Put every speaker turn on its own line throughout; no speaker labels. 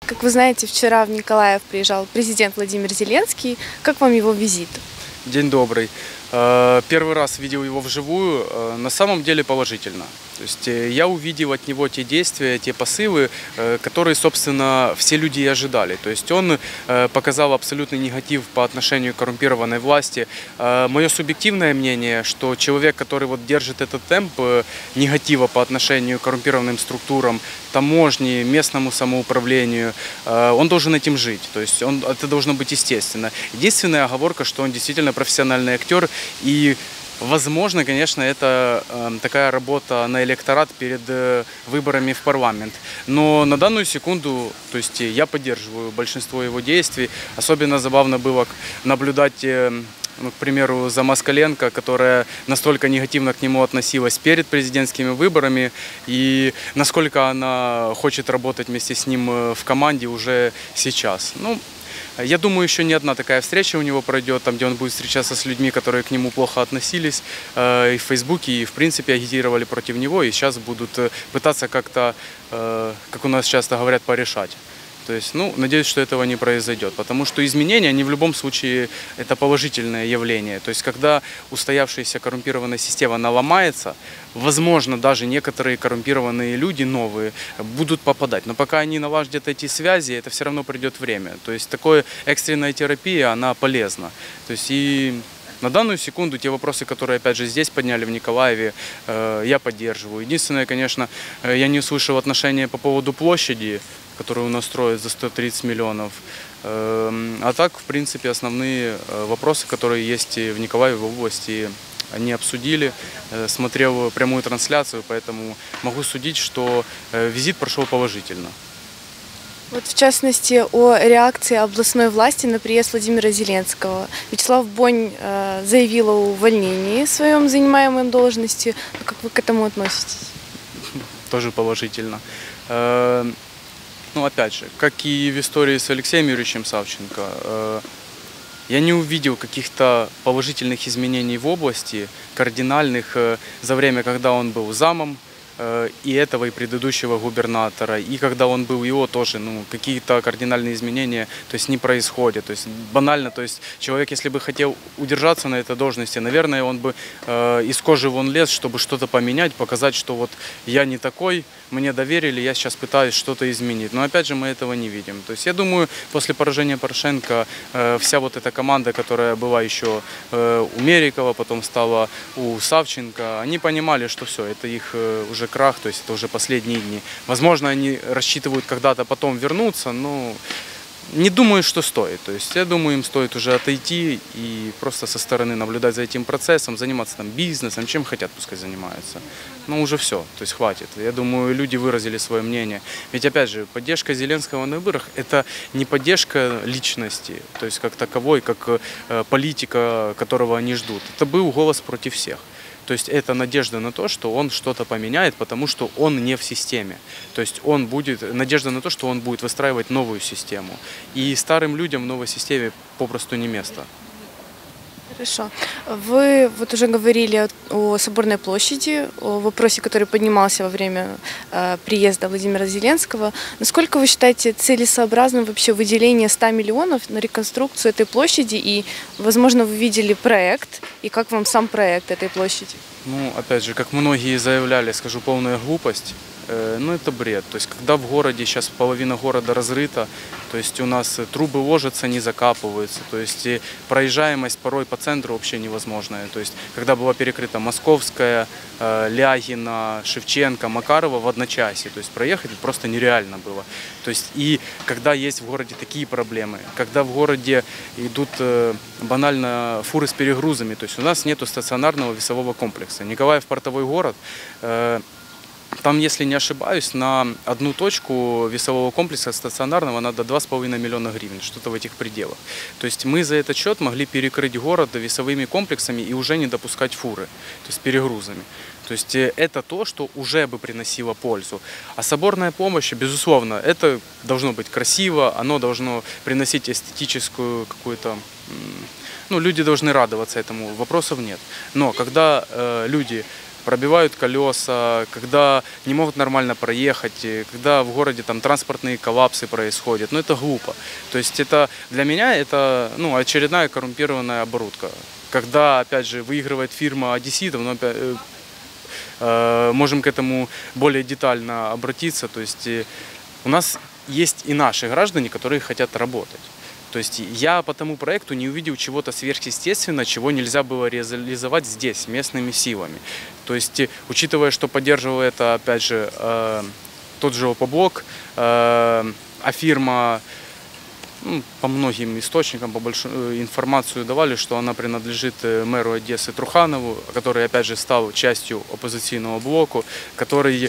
Как вы знаете, вчера в Николаев приезжал президент Владимир Зеленский. Как вам его визит?
День добрый. Первый раз видел его вживую, на самом деле положительно. То есть я увидел от него те действия, те посылы, которые, собственно, все люди и ожидали. То есть он показал абсолютный негатив по отношению к коррумпированной власти. Мое субъективное мнение, что человек, который вот держит этот темп негатива по отношению к коррумпированным структурам, таможне, местному самоуправлению, он должен этим жить. То есть это должно быть естественно. Единственная оговорка, что он действительно профессиональный актер. И, возможно, конечно, это такая работа на электорат перед выборами в парламент. Но на данную секунду, то есть я поддерживаю большинство его действий. Особенно забавно было наблюдать, к примеру, за Москаленко, которая настолько негативно к нему относилась перед президентскими выборами, и насколько она хочет работать вместе с ним в команде уже сейчас. Я думаю, еще не одна такая встреча у него пройдет, там, где он будет встречаться с людьми, которые к нему плохо относились и в Фейсбуке, и в принципе агитировали против него, и сейчас будут пытаться как-то, как у нас часто говорят, порешать. То есть, надеюсь, что этого не произойдет, потому что изменения, они в любом случае, это положительное явление. То есть, когда устоявшаяся коррумпированная система, она ломается, возможно, даже некоторые коррумпированные люди новые будут попадать. Но пока они наладят эти связи, это все равно придет время. То есть, такая экстренная терапия, она полезна. То есть, и на данную секунду те вопросы, которые, опять же, здесь подняли в Николаеве, я поддерживаю. Единственное, конечно, я не услышал отношения по поводу площади, которую у нас строят за 130 миллионов. А так, в принципе, основные вопросы, которые есть в Николаеве, в области, они обсудили. Смотрел прямую трансляцию, поэтому могу судить, что визит прошел положительно.
Вот в частности о реакции областной власти на приезд Владимира Зеленского. Вячеслав Бонь заявил о увольнении в своем занимаемой должности. Как вы к этому относитесь?
Тоже положительно. Опять же, как и в истории с Алексеем Юрьевичем Савченко, я не увидел каких-то положительных изменений в области, кардинальных, за время, когда он был замом и этого, и предыдущего губернатора, и когда он был его тоже, какие-то кардинальные изменения, то есть не происходят. То есть банально, то есть человек, если бы хотел удержаться на этой должности, наверное, он бы из кожи вон лез, чтобы что-то поменять, показать, что вот я не такой, мне доверили, я сейчас пытаюсь что-то изменить. Но опять же мы этого не видим. То есть я думаю, после поражения Порошенко вся вот эта команда, которая была еще у Мерикова, потом стала у Савченко, они понимали, что все, это их уже крах, то есть это уже последние дни. Возможно, они рассчитывают когда-то потом вернуться, но не думаю, что стоит. То есть я думаю, им стоит уже отойти и просто со стороны наблюдать за этим процессом, заниматься там бизнесом, чем хотят, пускай занимаются. Уже все, то есть хватит. Я думаю, люди выразили свое мнение. Ведь опять же, поддержка Зеленского на выборах – это не поддержка личности, то есть как таковой, как политика, которого они ждут. Это был голос против всех. То есть это надежда на то, что он что-то поменяет, потому что он не в системе. То есть надежда на то, что он будет выстраивать новую систему. И старым людям в новой системе попросту не место.
Хорошо. Вы вот уже говорили о Соборной площади, о вопросе, который поднимался во время приезда Владимира Зеленского. Насколько вы считаете целесообразным вообще выделение 100 миллионов на реконструкцию этой площади? И, возможно, вы видели проект, и как вам сам проект этой площади?
Опять же, как многие заявляли, скажу, полная глупость. Это бред. То есть, когда в городе сейчас половина города разрыта, то есть у нас трубы ложатся, не закапываются, то есть проезжаемость порой по центру вообще невозможная. То есть, когда была перекрыта Московская, Лягина, Шевченко, Макарова в одночасье, то есть проехать просто нереально было. То есть, и когда есть в городе такие проблемы, когда в городе идут банально фуры с перегрузами, то есть у нас нету стационарного весового комплекса. Николаев портовой город. Там, если не ошибаюсь, на одну точку весового комплекса стационарного надо 2,5 миллиона гривен, что-то в этих пределах. То есть мы за этот счет могли перекрыть город весовыми комплексами и уже не допускать фуры, то есть перегрузами. То есть это то, что уже бы приносило пользу. А соборная помощь, безусловно, это должно быть красиво, оно должно приносить эстетическую какую-то... люди должны радоваться этому, вопросов нет. Но когда люди пробивают колеса, когда не могут нормально проехать, когда в городе там транспортные коллапсы происходят. Ну, это глупо. То есть это для меня это очередная коррумпированная оборудка. Когда, опять же, выигрывает фирма одесситов, но опять, можем к этому более детально обратиться. То есть у нас есть и наши граждане, которые хотят работать. То есть я по тому проекту не увидел чего-то сверхъестественного, чего нельзя было реализовать здесь, местными силами. То есть, учитывая, что поддерживал это, опять же, тот же Опоблок, а фирма, по многим источникам информацию давали, что она принадлежит мэру Одессы Труханову, который, опять же, стал частью оппозиционного блока, который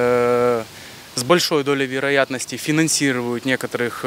с большой долей вероятности финансируют некоторых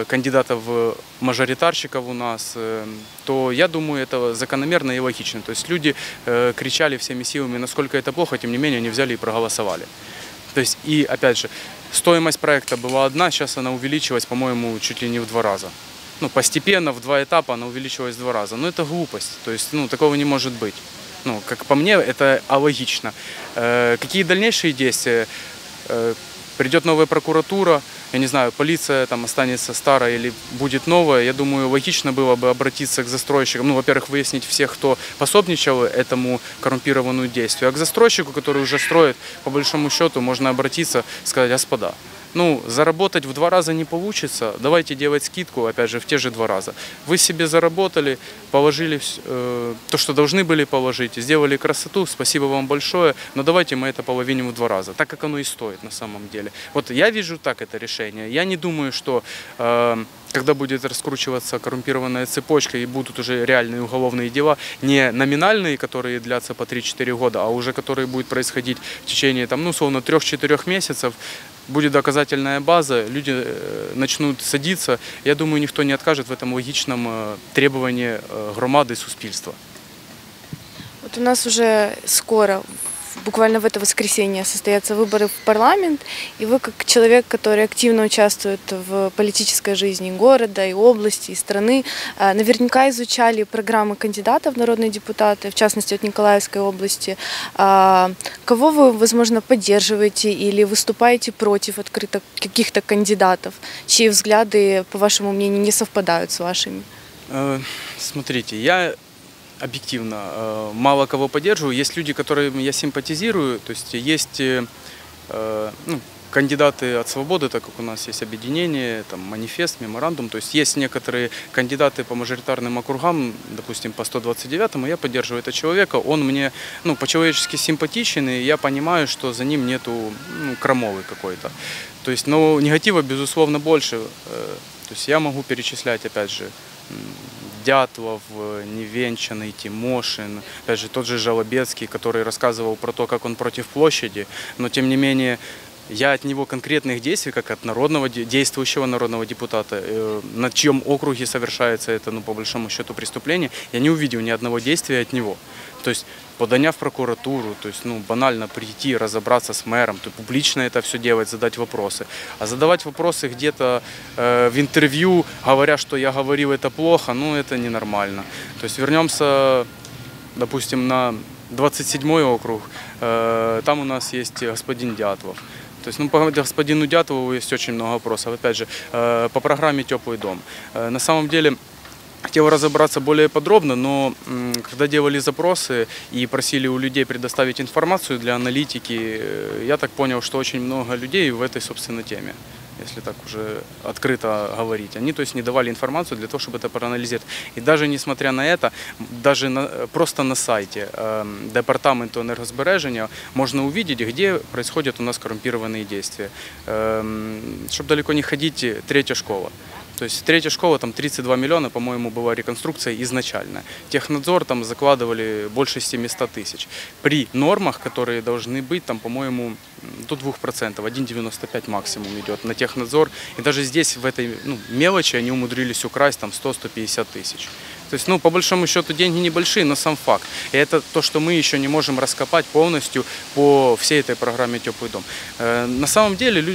кандидатов-мажоритарщиков у нас, то я думаю, это закономерно и логично. То есть люди кричали всеми силами, насколько это плохо, тем не менее они взяли и проголосовали. То есть и опять же, стоимость проекта была одна, сейчас она увеличилась, по-моему, чуть ли не в 2 раза. Постепенно, в 2 этапа она увеличилась в 2 раза. Но это глупость, то есть такого не может быть. Как по мне, это алогично. Какие дальнейшие действия? Придет новая прокуратура, я не знаю, полиция там останется старая или будет новая. Я думаю, логично было бы обратиться к застройщикам. Во-первых, выяснить всех, кто пособничал этому коррумпированному действию. А к застройщику, который уже строит, по большому счету, можно обратиться, сказать: господа, заработать в 2 раза не получится, давайте делать скидку, опять же, в те же 2 раза. Вы себе заработали, положили то, что должны были положить, сделали красоту, спасибо вам большое, но давайте мы это половиним в 2 раза, так как оно и стоит на самом деле. Вот я вижу так это решение. Я не думаю, что когда будет раскручиваться коррумпированная цепочка и будут уже реальные уголовные дела, не номинальные, которые длятся по 3-4 года, а уже которые будут происходить в течение, условно, 3-4 месяцев, будет доказательная база, люди начнут садиться. Я думаю, никто не откажет в этом логичном требовании громады и суспільства.
Вот у нас уже скоро, буквально в это воскресенье, состоятся выборы в парламент, и вы, как человек, который активно участвует в политической жизни города, и области, и страны, наверняка изучали программы кандидатов в народные депутаты, в частности от Николаевской области. Кого вы, возможно, поддерживаете или выступаете против открыто каких-то кандидатов, чьи взгляды, по вашему мнению, не совпадают с вашими?
Смотрите, я объективно мало кого поддерживаю. Есть люди, которым я симпатизирую, то есть есть кандидаты от свободы, так как у нас есть объединение, там, манифест, меморандум, то есть есть некоторые кандидаты по мажоритарным округам, допустим, по 129-му, я поддерживаю этого человека, он мне по-человечески симпатичен, и я понимаю, что за ним нету крамолы какой-то. То есть, негатива, безусловно, больше. То есть я могу перечислять, опять же, Дятлов, Невенчанный, Тимошин, опять же, тот же Жалобецкий, который рассказывал про то, как он против площади, но тем не менее я от него конкретных действий, как от действующего народного депутата, на чьем округе совершается это, по большому счету, преступление, я не увидел ни одного действия от него. То есть подання в прокуратуру, то есть, банально прийти, разобраться с мэром, то публично это все делать, задать вопросы. А задавать вопросы где-то в интервью, говоря, что я говорил это плохо, это ненормально. То есть вернемся, допустим, на 27-й округ, там у нас есть господин Дятлов. То есть, по господину Дятлову есть очень много вопросов. Опять же, по программе «Теплый дом». На самом деле, хотел разобраться более подробно, но когда делали запросы и просили у людей предоставить информацию для аналитики, я так понял, что очень много людей в этой, собственно, теме, если так уже открыто говорить. Они, то есть, не давали информацию для того, чтобы это проанализировать. И даже несмотря на это, даже просто на сайте Департаменту энергосбережения можно увидеть, где происходят у нас коррумпированные действия. Чтобы далеко не ходить, 3-я школа. То есть 3-я школа, там 32 миллиона, по-моему, была реконструкция изначально. Технадзор там закладывали больше 700 тысяч. При нормах, которые должны быть, там, по-моему, до 2%, 1,95 максимум идет на технадзор. И даже здесь, в этой мелочи, они умудрились украсть там 100-150 тысяч. То есть, по большому счету, деньги небольшие, но сам факт. И это то, что мы еще не можем раскопать полностью по всей этой программе «Теплый дом». На самом деле,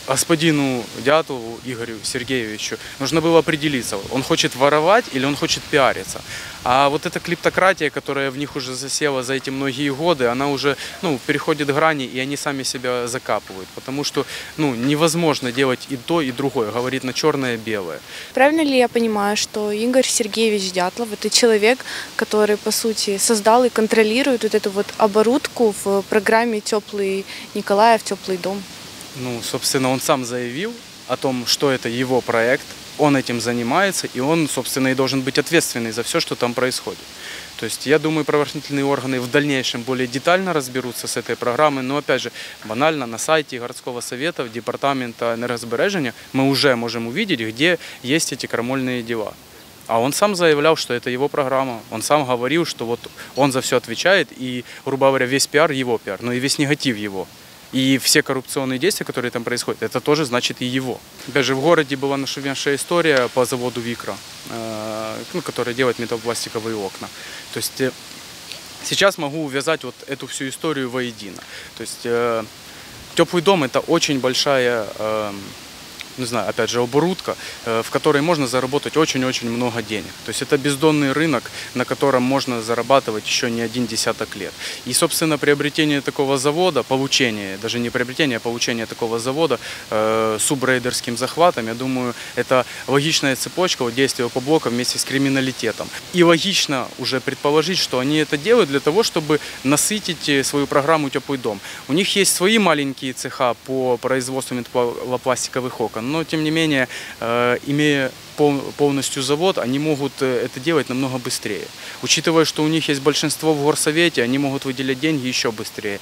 господину Дятлову Игорю Сергеевичу нужно было определиться, он хочет воровать или он хочет пиариться. А вот эта клептократия, которая в них уже засела за эти многие годы, она уже переходит грани, и они сами себя закапывают. Потому что невозможно делать и то, и другое, говорит на черное и белое.
Правильно ли я понимаю, что Игорь Сергеевич Дятлов – это человек, который, по сути, создал и контролирует вот эту вот оборудку в программе «Теплый Николаев, теплый дом»?
Собственно, он сам заявил о том, что это его проект, он этим занимается, и он, собственно, и должен быть ответственный за все, что там происходит. То есть, я думаю, правоохранительные органы в дальнейшем более детально разберутся с этой программой, но, опять же, банально на сайте городского совета, департамента энергосбережения мы уже можем увидеть, где есть эти крамольные дела. А он сам заявлял, что это его программа. Он сам говорил, что вот он за все отвечает, и, грубо говоря, весь пиар его пиар, но и весь негатив его. И все коррупционные действия, которые там происходят, это тоже значит и его. Опять же, в городе была нашумевшая история по заводу «Викра», который делает металлопластиковые окна. То есть сейчас могу увязать вот эту всю историю воедино. То есть теплый дом – это очень большая, не знаю, опять же, оборудка, в которой можно заработать очень-очень много денег. То есть это бездонный рынок, на котором можно зарабатывать еще не один десяток лет. И, собственно, приобретение такого завода, получение, даже не приобретение, а получение такого завода субрейдерским захватом, я думаю, это логичная цепочка вот, действия по блоку вместе с криминалитетом. И логично уже предположить, что они это делают для того, чтобы насытить свою программу «Теплый дом». У них есть свои маленькие цеха по производству металлопластиковых окон, но, тем не менее, имея полностью завод, они могут это делать намного быстрее. Учитывая, что у них есть большинство в горсовете, они могут выделять деньги еще быстрее.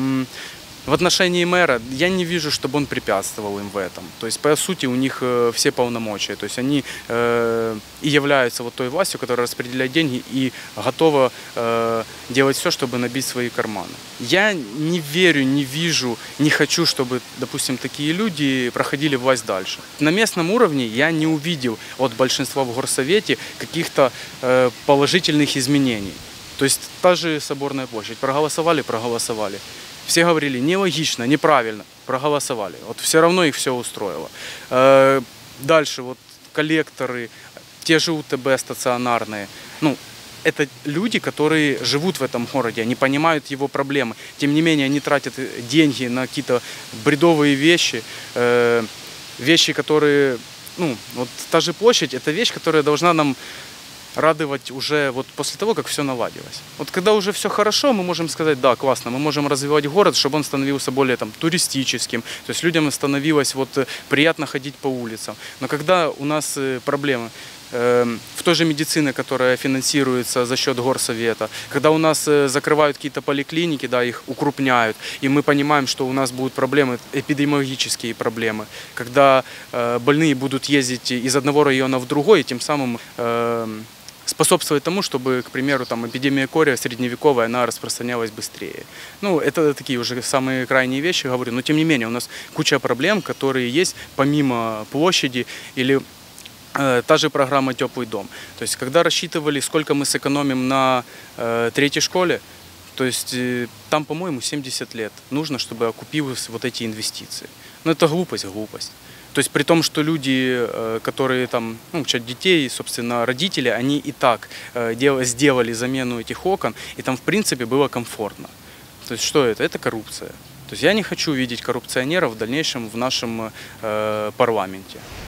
В отношении мэра я не вижу, чтобы он препятствовал им в этом. То есть, по сути, у них все полномочия. То есть, они и являются вот той властью, которая распределяет деньги и готова делать все, чтобы набить свои карманы. Я не верю, не вижу, не хочу, чтобы, допустим, такие люди проходили власть дальше. На местном уровне я не увидел от большинства в горсовете каких-то положительных изменений. То есть, та же Соборная площадь. Проголосовали, проголосовали. Все говорили, нелогично, неправильно, проголосовали. Вот все равно их все устроило. Дальше вот коллекторы, те же УТБ стационарные. Это люди, которые живут в этом городе, они понимают его проблемы. Тем не менее, они тратят деньги на какие-то бредовые вещи, вещи, которые, вот та же площадь, это вещь, которая должна нам радовать уже вот после того, как все наладилось. Вот когда уже все хорошо, мы можем сказать, да, классно, мы можем развивать город, чтобы он становился более туристическим, то есть людям становилось приятно ходить по улицам. Но когда у нас проблемы в той же медицине, которая финансируется за счет горсовета, когда у нас закрывают какие-то поликлиники, да, их укрупняют, и мы понимаем, что у нас будут проблемы, эпидемиологические проблемы, когда больные будут ездить из одного района в другой, и тем самым способствовать тому, чтобы, к примеру, эпидемия кори средневековая, она распространялась быстрее. Это такие уже самые крайние вещи, говорю, но тем не менее у нас куча проблем, которые есть помимо площади или та же программа «Теплый дом». То есть, когда рассчитывали, сколько мы сэкономим на третьей школе, то есть там, по-моему, 70 лет нужно, чтобы окупились вот эти инвестиции. Это глупость. То есть при том, что люди, которые учат детей, собственно, родители, они и так сделали замену этих окон, и там, в принципе, было комфортно. То есть что это? Это коррупция. То есть я не хочу видеть коррупционеров в дальнейшем в нашем парламенте.